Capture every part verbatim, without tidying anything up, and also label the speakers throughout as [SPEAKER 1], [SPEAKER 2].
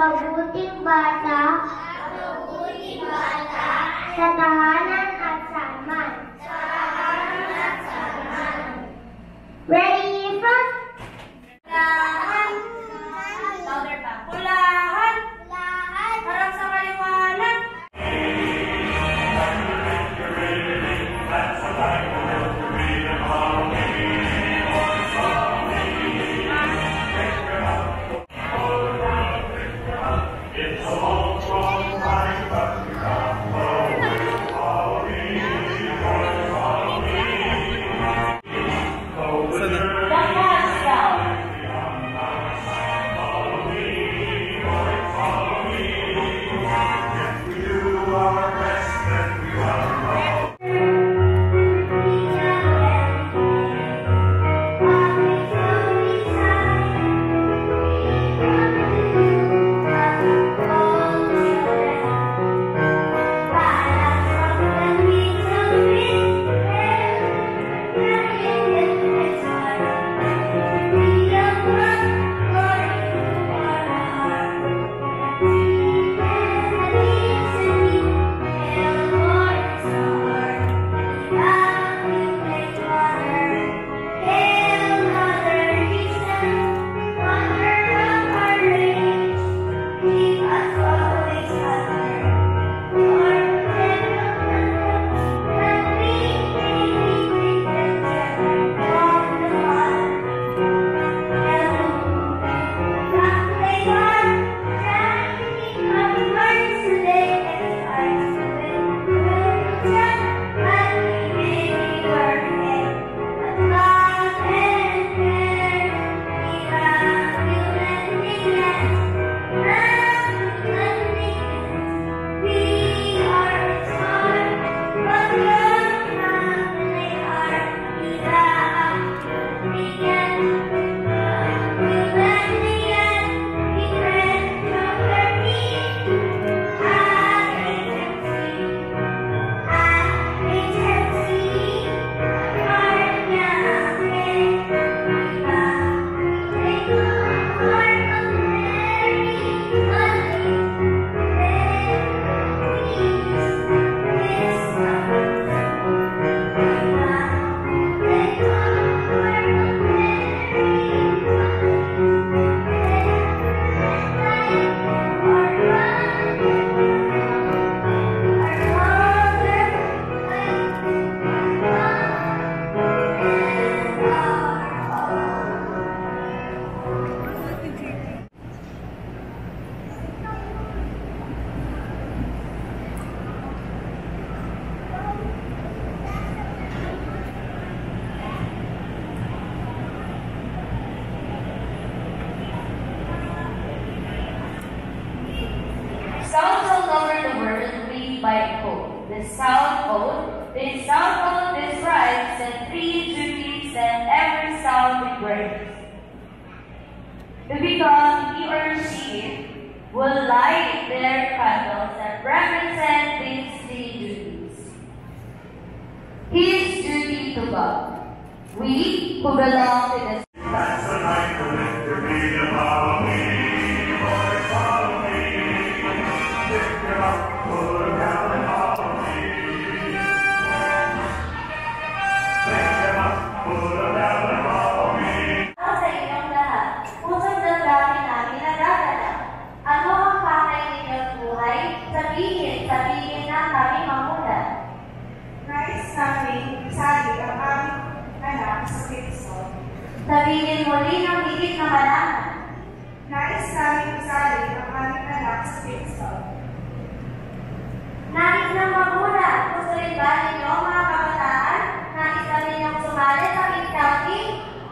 [SPEAKER 1] mabuting bata, mabuting bata, sa tahanan at saaman, sa tahanan at saaman. Ready, front? Lahat. Louder pa. Lahat. Lahat. Harap sa kaliwanag.
[SPEAKER 2] Sounds all over the world read by code. The sound code, the sound code describes the three duties that every sound brings. To become he or she will light their candles that represent these three duties. His duty to God. We who belong to the
[SPEAKER 3] That's the night for victory to follow me, boys, follow me. Pick him up, put him down and follow me. Pick him up, put him down and follow me.
[SPEAKER 2] Sa inyong lahat, pusong damdamin namin na dadala. Ano ang pakay ninyong buhay? Sabihin, sabihin na kami mamula.
[SPEAKER 4] Nais namin isali ang aming anak sa Kidscout.
[SPEAKER 2] Sabihin muli ng higit na malaman.
[SPEAKER 4] Nais namin isali ang aming anak sa Kidscout.
[SPEAKER 2] Nais ng magulang, gusto rin ba ninyo mga kabataan? Nais ba ninyong sumali sa Kidscouting?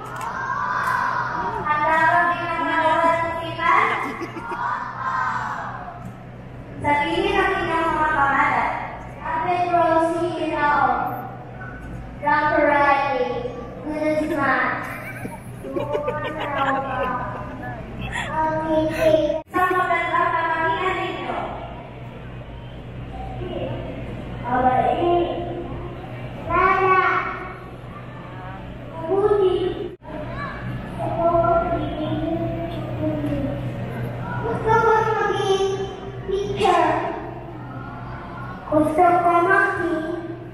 [SPEAKER 2] Handa ba bilang nagawa ng sipan? Sabihin ang inyong mga pangalan.
[SPEAKER 1] Ate Rosie Hinao, Doctor Riley, good as math. Okay,
[SPEAKER 2] Sa magandang kamahian ninyo.
[SPEAKER 1] okay. Lala, Budi, Budi, gusto ko Gusto ko making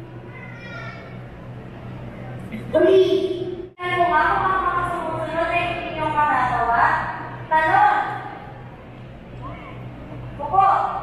[SPEAKER 1] uli.
[SPEAKER 2] Kung ako ang mga sumusunod ay hindi niyong magagawa, talon, buko,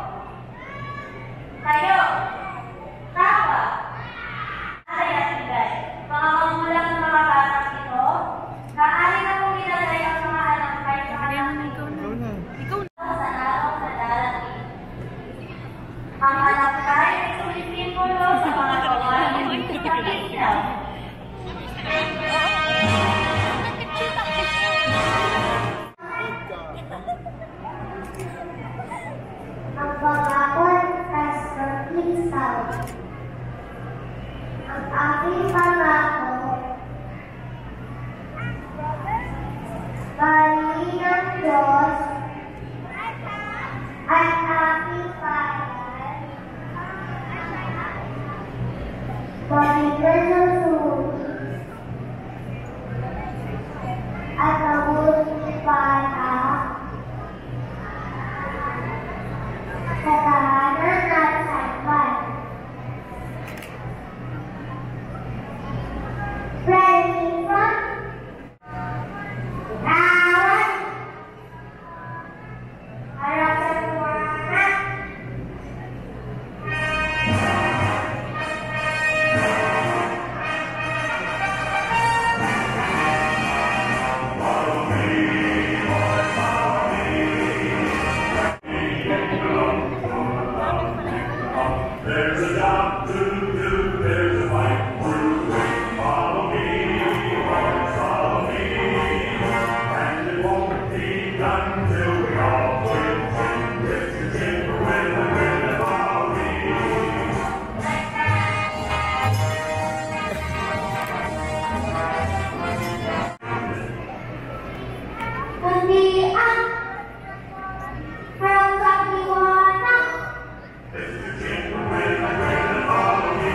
[SPEAKER 2] kayo, tawa, ay at bigay. Mga magulang ng mga batang ito, maaari na pong ilagay ang mga anak kayo sa kanyang sa araw na darating. Ang anak kayo ay sumisimulo sa mga gawain sa Kidscout.
[SPEAKER 1] Ang pagkakon kas ng Kidscout. Ang aking pangako, bali ng Diyos at aking bayan, balikan ng suwi at mabuti para sa tahanan at sanban. Ready from Awan. Harap sa tuwangan.
[SPEAKER 3] There's a job to do, there's a fight to win. Follow me, boys, follow me. And it won't be done till we all win. Lift your chin, win, win, win, and follow me.
[SPEAKER 1] Kundi ang harap sa liwanag.
[SPEAKER 3] Lift your chin, win, win, win, and follow me.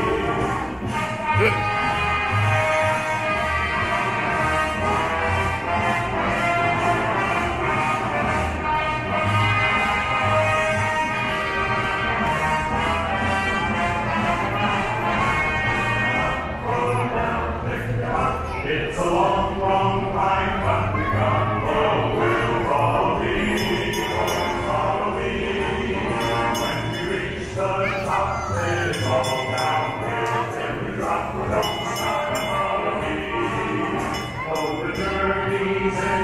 [SPEAKER 3] It's a long, long time, but we come, oh, we'll follow me, oh, follow me. When we reach the top, let it all downhill, till we drop, don't stop and follow me. Oh, the journey's